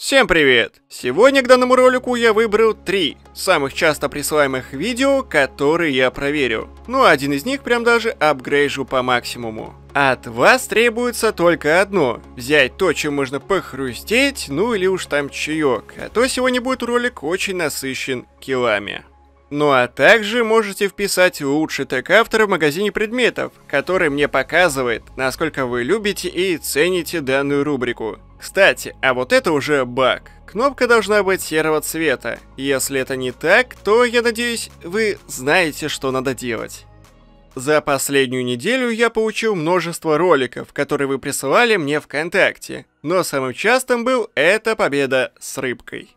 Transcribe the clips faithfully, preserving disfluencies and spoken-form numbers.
Всем привет! Сегодня к данному ролику я выбрал три самых часто присылаемых видео, которые я проверю. Ну, один из них прям даже апгрейжу по максимуму. От вас требуется только одно: взять то, чем можно похрустеть, ну или уж там чаек, а то сегодня будет ролик очень насыщен киллами. Ну а также можете вписать лучший тег автора в магазине предметов, который мне показывает, насколько вы любите и цените данную рубрику. Кстати, а вот это уже баг. Кнопка должна быть серого цвета. Если это не так, то, я надеюсь, вы знаете, что надо делать. За последнюю неделю я получил множество роликов, которые вы присылали мне ВКонтакте. Но самым частым был это победа с рыбкой.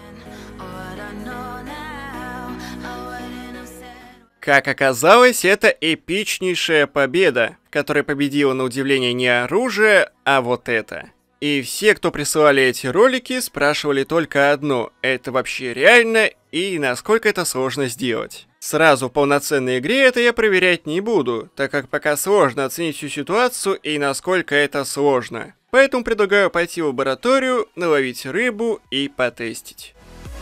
Как оказалось, это эпичнейшая победа, в которой победило на удивление не оружие, а вот это. И все, кто присылали эти ролики, спрашивали только одно: это вообще реально и насколько это сложно сделать. Сразу в полноценной игре это я проверять не буду, так как пока сложно оценить всю ситуацию и насколько это сложно. Поэтому предлагаю пойти в лабораторию, наловить рыбу и потестить.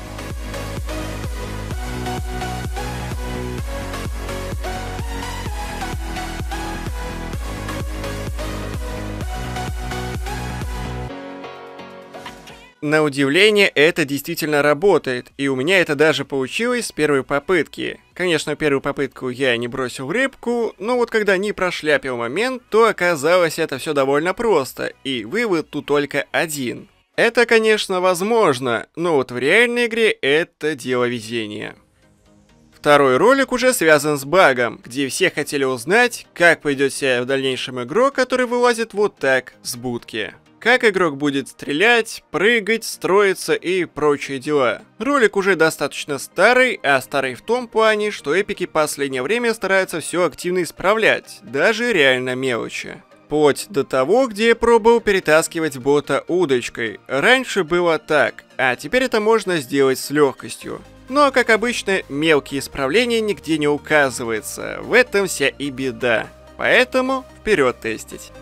На удивление, это действительно работает, и у меня это даже получилось с первой попытки. Конечно, первую попытку я не бросил рыбку, но вот когда не прошляпил момент, то оказалось это все довольно просто, и вывод тут только один. Это, конечно, возможно, но вот в реальной игре это дело везения. Второй ролик уже связан с багом, где все хотели узнать, как пойдет себя в дальнейшем игрок, который вылазит вот так с будки. Как игрок будет стрелять, прыгать, строиться и прочие дела. Ролик уже достаточно старый, а старый в том плане, что эпики в последнее время стараются все активно исправлять, даже реально мелочи. Вплоть до того, где я пробовал перетаскивать бота удочкой. Раньше было так, а теперь это можно сделать с легкостью. Но, как обычно, мелкие исправления нигде не указываются, в этом вся и беда. Поэтому вперед тестить.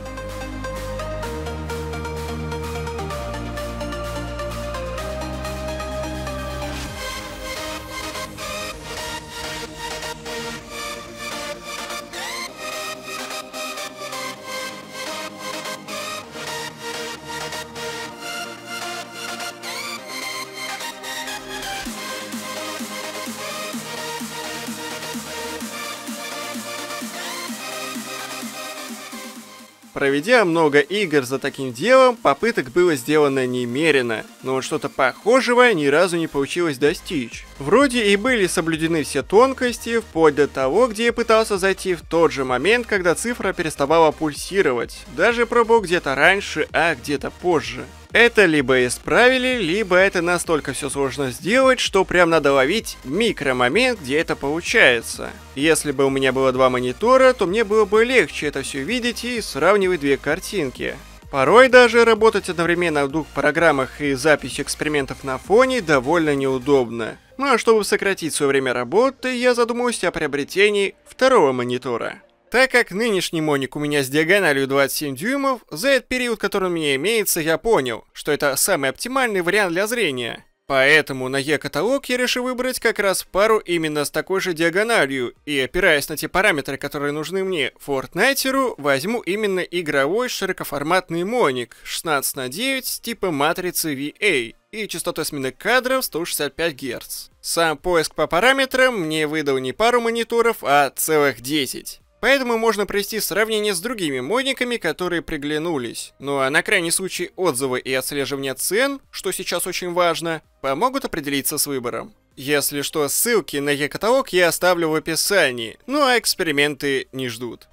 Проведя много игр за таким делом, попыток было сделано немерено, но вот что-то похожего ни разу не получилось достичь. Вроде и были соблюдены все тонкости, вплоть до того, где я пытался зайти в тот же момент, когда цифра переставала пульсировать. Даже пробовал где-то раньше, а где-то позже. Это либо исправили, либо это настолько все сложно сделать, что прям надо ловить микромомент, где это получается. Если бы у меня было два монитора, то мне было бы легче это все видеть и сравнивать две картинки. Порой даже работать одновременно в двух программах и запись экспериментов на фоне довольно неудобно. Ну а чтобы сократить свое время работы, я задумался о приобретении второго монитора. Так как нынешний моник у меня с диагональю двадцать семь дюймов, за этот период, который у меня имеется, я понял, что это самый оптимальный вариант для зрения. Поэтому на E-каталог я решил выбрать как раз пару именно с такой же диагональю, и опираясь на те параметры, которые нужны мне фортнайтеру, возьму именно игровой широкоформатный моник шестнадцать на девять с типа матрицы ви эй и частотой смены кадров сто шестьдесят пять герц. Сам поиск по параметрам мне выдал не пару мониторов, а целых десять. Поэтому можно провести сравнение с другими мониками, которые приглянулись. Ну а на крайний случай отзывы и отслеживание цен, что сейчас очень важно, помогут определиться с выбором. Если что, ссылки на E-каталог я оставлю в описании, ну а эксперименты не ждут.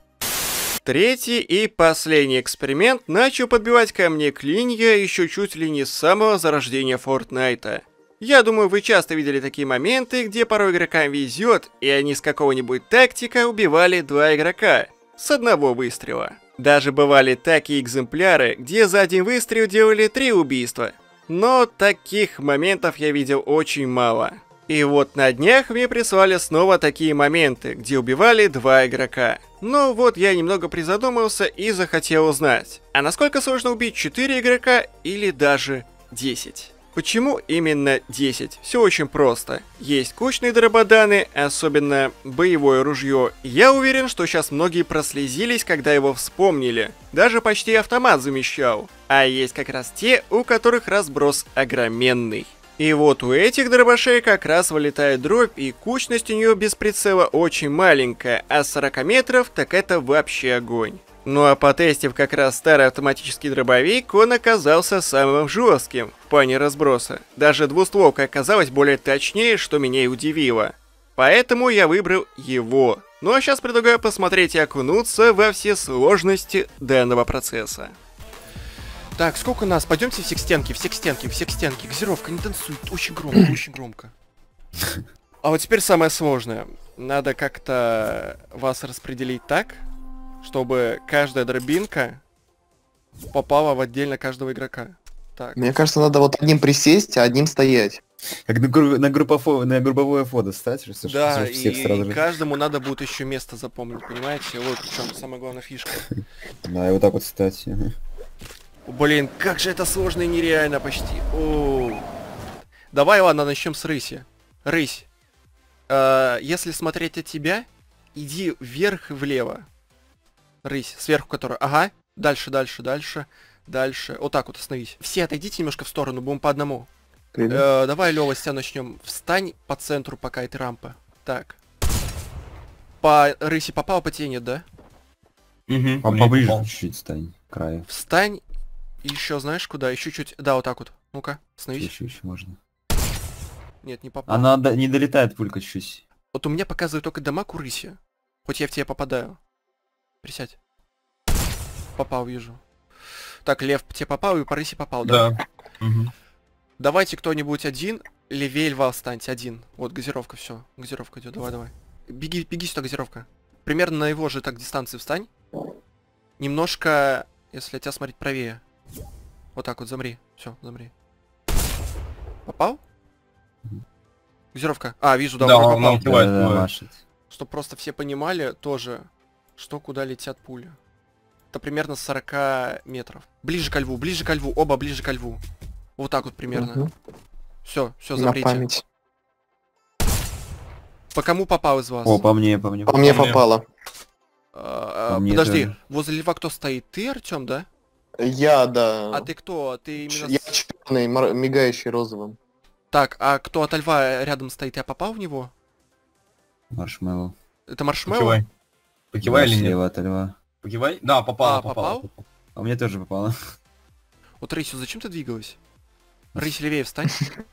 Третий и последний эксперимент начал подбивать ко мне клинья еще чуть ли не с самого зарождения Фортнайта. Я думаю, вы часто видели такие моменты, где порой игрокам везет, и они с какого-нибудь тактика убивали два игрока с одного выстрела. Даже бывали такие экземпляры, где за один выстрел делали три убийства. Но таких моментов я видел очень мало. И вот на днях мне прислали снова такие моменты, где убивали два игрока. Но вот я немного призадумался и захотел узнать, а насколько сложно убить четыре игрока или даже десять. Почему именно десять? Все очень просто. Есть кучные дрободаны, особенно боевое ружье. Я уверен, что сейчас многие прослезились, когда его вспомнили. Даже почти автомат замещал. А есть как раз те, у которых разброс огроменный. И вот у этих дробашей как раз вылетает дробь, и кучность у нее без прицела очень маленькая, а с сорока метров так это вообще огонь. Ну а потестив как раз старый автоматический дробовик, он оказался самым жестким в плане разброса. Даже двустволка оказалась более точнее, что меня и удивило. Поэтому я выбрал его. Ну а сейчас предлагаю посмотреть и окунуться во все сложности данного процесса. Так, сколько у нас? Пойдемте все к стенке, все к стенке, все к стенке. Газировка не танцует, очень громко, очень громко. А вот теперь самое сложное. Надо как-то вас распределить так, чтобы каждая дробинка попала в отдельно каждого игрока. Так. Мне кажется, надо вот одним присесть, а одним стоять. Как на, гру на, группофо на групповое фото стать, что Да, что всех и сразу же. каждому надо будет еще место запомнить, понимаете? Вот в чем самая главная фишка. Да, и вот так вот стать. Блин, как же это сложно и нереально почти. О. Давай, ладно, начнем с рыси. Рысь, э, если смотреть от тебя, иди вверх и влево. Рысь, сверху которая... Ага, дальше, дальше, дальше, дальше. Вот так вот остановись. Все отойдите немножко в сторону, будем по одному. Э, давай, Лёва, с тебя начнем. Встань по центру пока этой рампы. Так. По рыси попал, по тебе нет, да? Угу. А поближе чуть-чуть стань, к краю. Встань. Еще знаешь куда? Еще чуть... Да, вот так вот. Ну-ка, остановись. Еще, еще можно. Нет, не попал. Она до... не долетает пулька чуть-чуть. Вот у меня показывает только дамаг у рыси. Хоть я в тебя попадаю. Присядь. Попал, вижу. Так, Лев, тебе попал и по рыси попал, да? Да. Угу. Давайте кто-нибудь один, левее льва встаньте, один. Вот, газировка, все. Газировка идет, давай, давай. Беги, беги сюда, газировка. Примерно на его же так дистанции встань. Немножко, если тебя смотреть правее. Вот так вот, замри. Все, замри. Попал? Газировка. А, вижу, да, Да, уже он попал. открывает, Да, да, бывает. машет. Чтоб просто все понимали тоже, что куда летят пули. Это примерно с сорока метров. Ближе ко льву, ближе ко льву, оба ближе ко льву. Вот так вот примерно. Угу. Все, все, На замрите. память. По кому попал из вас? О, по мне, по мне. По мне По мне. попало. А, а, по мне подожди, тоже. возле льва кто стоит? Ты, Артем, да? Я, да. А ты кто? Ты именно... Я с- черный, мор- мигающий розовым. Так, а кто от льва рядом стоит? Я попал в него? Маршмеллоу. Это маршмеллоу? Покивай. Покивай Да, или нет? слева от льва. Покивай? Да, попало, А, попало. попал? А мне тоже попало. Вот, Рысю, зачем ты двигалась? Рысь, левее встань.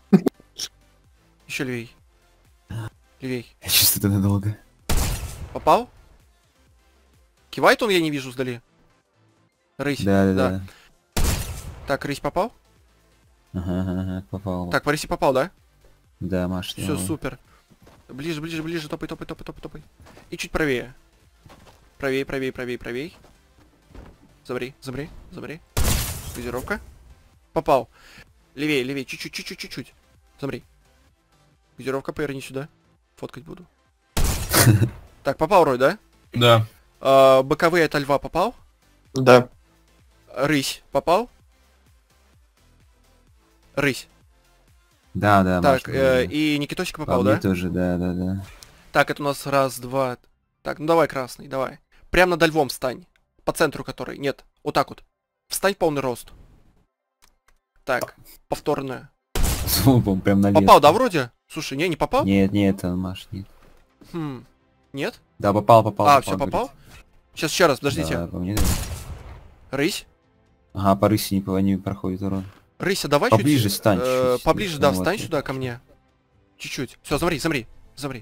Еще левей. Левей. Я чувствую это надолго. Попал? Кивает он, я не вижу сдали. Рысь. Да, да, да. Так, рысь попал? Ага, ага, ага, попал. Так, по рысе попал, да? Да, Маш. Все, супер. Ближе, ближе, ближе, топай, топай, топай, топай, топай. И чуть правее. Правее, правее, правее, правее. Замри, замри, замри. Газировка. Попал. Левее, левее, чуть-чуть, чуть-чуть, чуть-чуть. Замри. Газировка, поверни сюда. Фоткать буду. Так, попал Рой, да? Да. А, боковые от льва попал. Да. Рысь попал. Рысь. Да, да, Маш. Так, э, и Никитосик По попал, мне да? тоже, да, да, да. Так, это у нас раз, два. Так, ну давай красный, давай. Прямо над львом встань. По центру который. Нет, вот так вот. Встань полный рост. Так, повторное. Он прям на Попал, да, вроде? Слушай, не, не попал? Нет, нет, он Маш, нет. Хм. Нет? Да, попал, попал. А, все, попал? говорит. Сейчас еще раз, подождите. Да, по мне, да. Рысь. Ага, по рысе не, по- не проходит урон. Рыся, давай Поближе чуть... стань э, чуть-чуть, Поближе, ну да, вот встань я сюда ко чуть-чуть. мне. Чуть-чуть. Все, замри, замри, замри.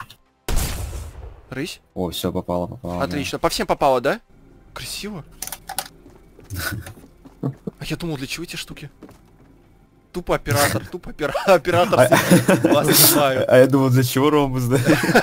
Рысь. О, все, попало, попало. да. Отлично. По всем попало, да? Красиво. А я думал, для чего эти штуки? Тупо оператор, тупо опера- оператор. Вас не знаю. А я думал, для чего ромбус, да?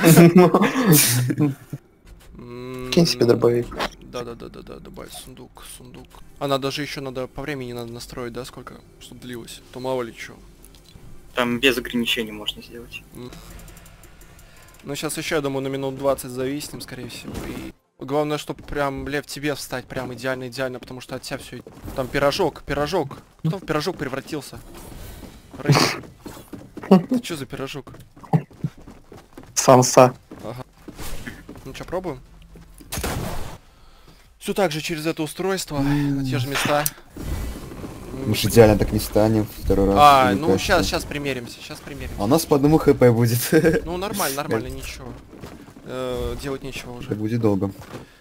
Кинь себе дробовик. Да-да-да-да-да, добавить сундук, сундук. Она даже еще надо по времени надо настроить, да, сколько, чтобы длилось. То мало ли что. Там без ограничений можно сделать. Ну сейчас еще, я думаю, на минут двадцать зависнем, скорее всего. И Главное, чтобы прям, Лев, тебе встать прям идеально-идеально, потому что от тебя все... Там пирожок, пирожок. Кто в пирожок превратился? Рысь. Это что за пирожок? Самса. Ага. Ну что, пробуем? Все так же через это устройство, на те же места. Мы ж идеально так не станем второй раз. А, мне ну кажется. сейчас, сейчас примеримся, сейчас примеримся. А у нас по одному хп будет. Ну нормально, нормально, ничего. Э, делать нечего Это уже. будет долго.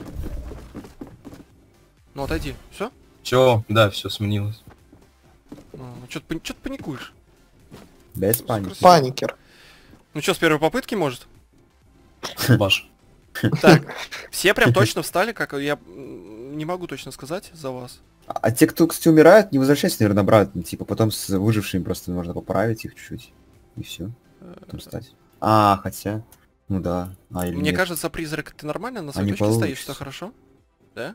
Ну отойди, все? Все, да, все сменилось. Ну, что ты чё ты паникуешь? Без паники. Паникер. Ну что, с первой попытки может? Баш. Так, все прям точно встали, как я м, не могу точно сказать за вас. А те, кто, кстати, умирают, не возвращаются, наверное, обратно. Типа потом с выжившими просто можно поправить их чуть-чуть. И все. Потом встать. А, хотя. Ну да. А, или Мне нет. кажется, призрак, ты нормально на А своей не точке стоишь, получится. все хорошо? Да?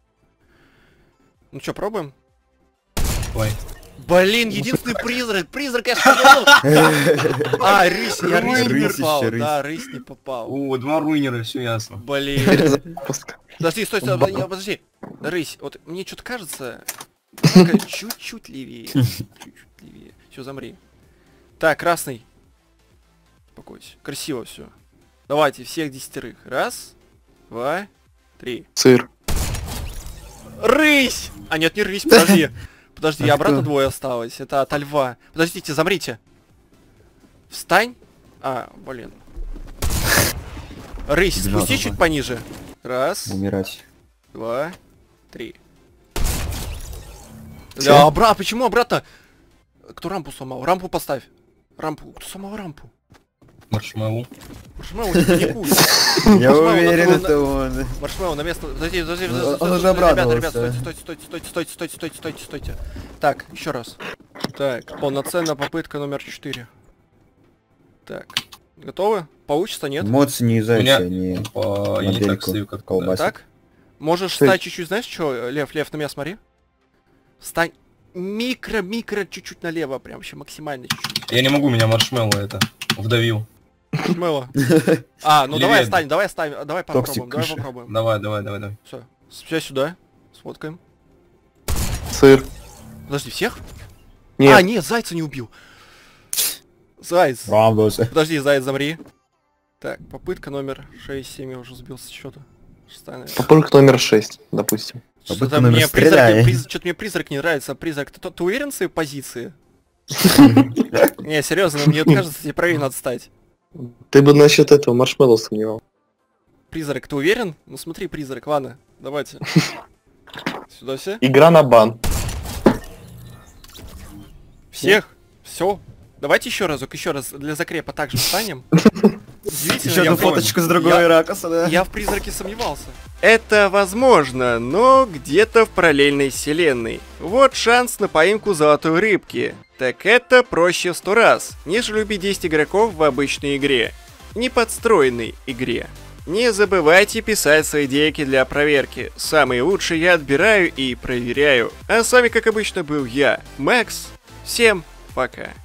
Ну что, пробуем? Ой. Блин, единственный призрак, призрак я что? А, рысь, я рысь не Рысь попал, еще, рысь. да, рысь не попал. О, два руинера, все ясно. Блин. Перезапуск. Подожди, стой, стой, подожди, подожди. Рысь, вот мне что-то кажется, только чуть-чуть левее. Чуть-чуть левее. Все, замри. Так, красный. Успокойся. Красиво все. Давайте, всех десятерых. Раз, два, три. Сыр. Рысь! А нет, не рысь, подожди. Подожди, А обратно кто? двое осталось. Это от льва. Подождите, замрите. Встань. А, блин. Рысь, Сбежал спусти туда. чуть пониже. Раз, Умирать. два, три. Всё? Да, обратно, почему обратно? Кто рампу сломал? Рампу поставь. Рампу. Кто сломал рампу? Маршмеллоу. Маршмеллоу, не паникуй. Я Маршмеллоу, уверен, на- это он. Маршмеллоу, на место. Подожди, подожди, Он- подожди, он подожди, уже ребята, обрадовался. ребята, стойте, стойте, стойте, стойте, стойте, стойте, стойте, стойте, стойте. Так, еще раз. Так, полноценная попытка номер четыре. Так, готовы? Получится, нет? Эмоции не езжайте, Меня- они По... Я не так модельку стою, как да. колбасят. Так? Можешь Ты- встать чуть-чуть, знаешь что, Лев, Лев, на меня смотри. Встань микро-микро чуть-чуть налево, прям вообще максимально чуть-чуть. Я не могу, меня маршмеллоу это вдавил. Мыло. А, ну Левее. давай встань, давай встань, давай Токсик попробуем, давай кыша. попробуем. Давай, давай, давай, давай. Все, все сюда, сфоткаем. Сыр. Подожди, всех? Нет. А, нет, зайца не убил. Заяц. Рамбосы. Подожди, заяц, замри. Так, попытка номер шесть семь, я уже сбился с счета. Шестая, наверное. Попытка номер шесть, допустим. Попытка Что-то номер мне стреляй. призрак, что-то мне призрак не нравится, призрак. Ты, ты уверен в своей позиции? Не, серьезно, мне кажется, тебе правильно надо стать. Ты бы насчет этого маршмеллоу сомневал. Призрак, ты уверен? Ну смотри, призрак, ладно, давайте. Сюда все? Игра на бан. Всех? Все? Давайте еще разок, еще раз для закрепа также встанем. Удивительно, Еще я одну в- фоточку с другой я- ракурса, да? Я в призраке сомневался. Это возможно, но где-то в параллельной вселенной. Вот шанс на поимку золотой рыбки. Так это проще в сто раз, нежели убить десять игроков в обычной игре. Неподстроенной игре. Не забывайте писать свои идейки для проверки. Самые лучшие я отбираю и проверяю. А с вами, как обычно, был я, Макс. Всем пока.